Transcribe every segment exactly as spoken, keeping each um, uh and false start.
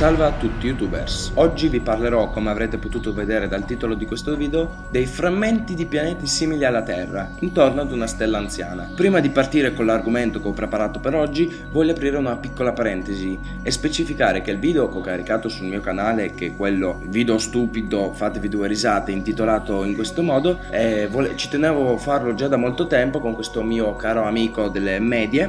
Salve a tutti youtubers, oggi vi parlerò, come avrete potuto vedere dal titolo di questo video, dei frammenti di pianeti simili alla Terra, intorno ad una stella anziana. Prima di partire con l'argomento che ho preparato per oggi, voglio aprire una piccola parentesi e specificare che il video che ho caricato sul mio canale, che è quello video stupido, fatevi due risate, intitolato in questo modo, eh, ci tenevo a farlo già da molto tempo con questo mio caro amico delle medie,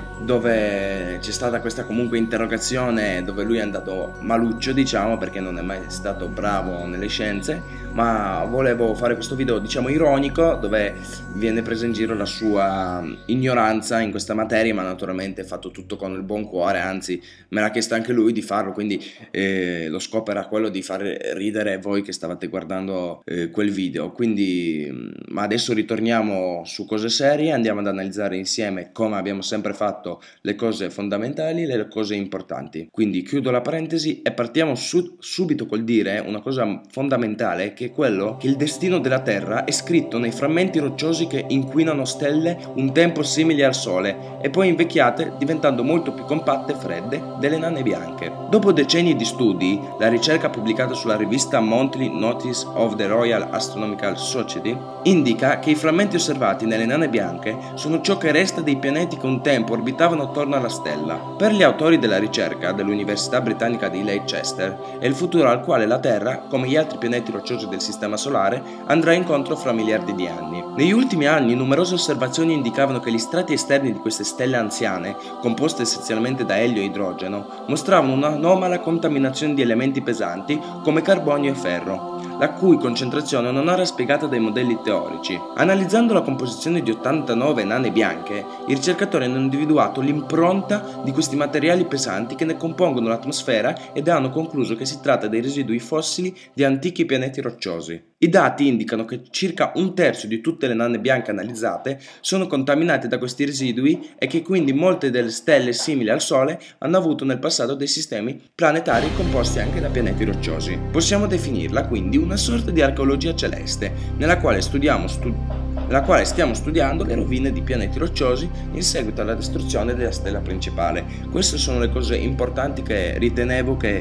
dove c'è stata questa comunque interrogazione dove lui è andato maluccio, diciamo, perché non è mai stato bravo nelle scienze, ma volevo fare questo video, diciamo, ironico, dove viene presa in giro la sua ignoranza in questa materia, ma naturalmente fatto tutto con il buon cuore, anzi me l'ha chiesto anche lui di farlo, quindi eh, lo scopo era quello di far ridere voi che stavate guardando eh, quel video. Quindi, ma adesso ritorniamo su cose serie, andiamo ad analizzare insieme, come abbiamo sempre fatto, le cose fondamentali, le cose importanti. Quindi chiudo la parentesi e partiamo su, subito col dire una cosa fondamentale, che è quello che il destino della Terra è scritto nei frammenti rocciosi che inquinano stelle un tempo simili al Sole e poi invecchiate diventando molto più compatte e fredde delle nane bianche. Dopo decenni di studi, la ricerca pubblicata sulla rivista Monthly Notice of the Royal Astronomical Society indica che i frammenti osservati nelle nane bianche sono ciò che resta dei pianeti che un tempo orbitavano attorno alla stella. Per gli autori della ricerca dell'Università Britannica di Leicester è il futuro al quale la Terra, come gli altri pianeti rocciosi del Sistema Solare, andrà incontro fra miliardi di anni. Negli ultimi anni numerose osservazioni indicavano che gli strati esterni di queste stelle anziane, composte essenzialmente da elio e idrogeno, mostravano un'anomala contaminazione di elementi pesanti come carbonio e ferro, la cui concentrazione non era spiegata dai modelli teorici. Analizzando la composizione di ottantanove nane bianche, i ricercatori hanno individuato l'impronta di questi materiali pesanti che ne compongono l'atmosfera ed hanno concluso che si tratta dei residui fossili di antichi pianeti rocciosi. I dati indicano che circa un terzo di tutte le nane bianche analizzate sono contaminate da questi residui e che quindi molte delle stelle simili al Sole hanno avuto nel passato dei sistemi planetari composti anche da pianeti rocciosi. Possiamo definirla quindi una sorta di archeologia celeste, nella quale studiamo stu- nella quale stiamo studiando le rovine di pianeti rocciosi in seguito alla distruzione della stella principale. Queste sono le cose importanti che ritenevo che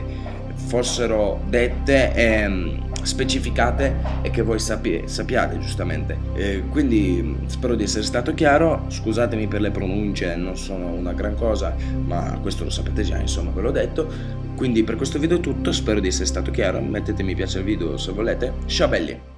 fossero dette e specificate e che voi sapi- sappiate giustamente. Eh, quindi spero di essere stato chiaro, scusatemi per le pronunce, non sono una gran cosa, ma questo lo sapete già, insomma, ve l'ho detto. Quindi per questo video è tutto, spero di essere stato chiaro, mettete mi piace al video se volete, ciao belli!